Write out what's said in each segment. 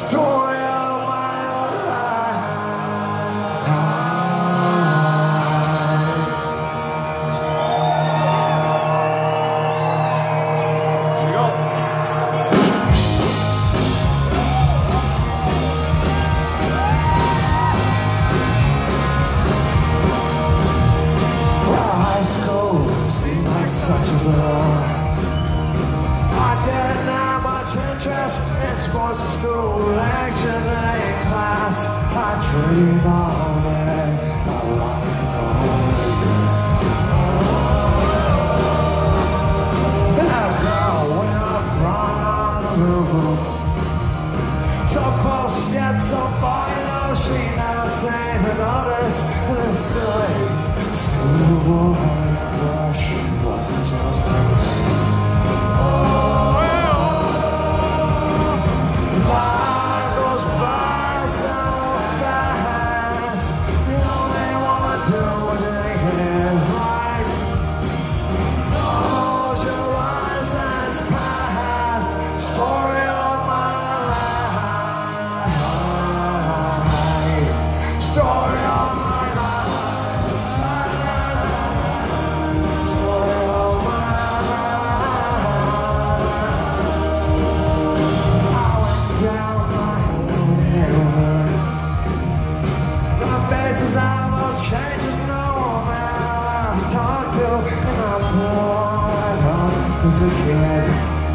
story of my life. Here we go. Well, high school seemed like such a blur. I didn't have much interest in sports at school, action in class. I dreamed all day of rock and roll. That girl went up front of the room, so close yet so far, you know, she never sang the notice. This silly schoolboy crush wasn't just pretending. Faces I've all changed, there's no man I've talked to, and I'm born as a kid.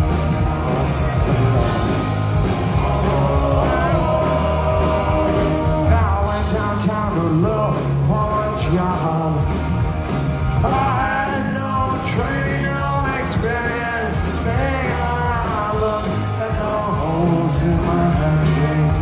I went downtown to look for a job. I had no training, no experience. Speaking when I look at the holes in my handshakes.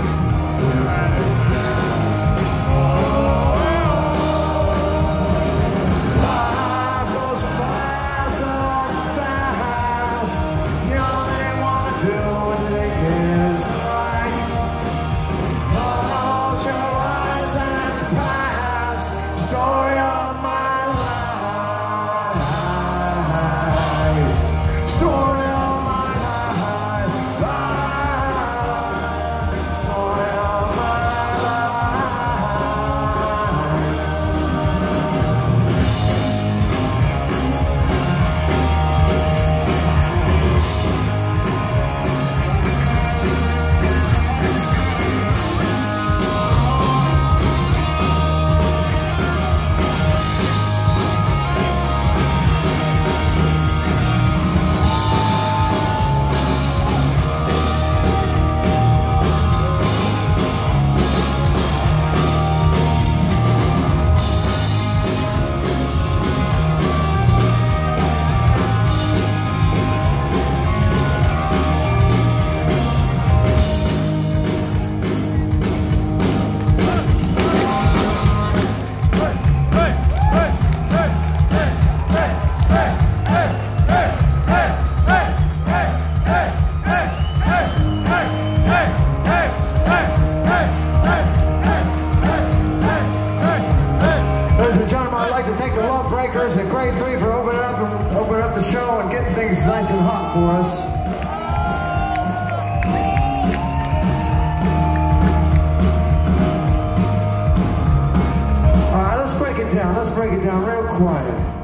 In grade 3 for opening up the show and getting things nice and hot for us. All right, let's break it down. Let's break it down real quiet.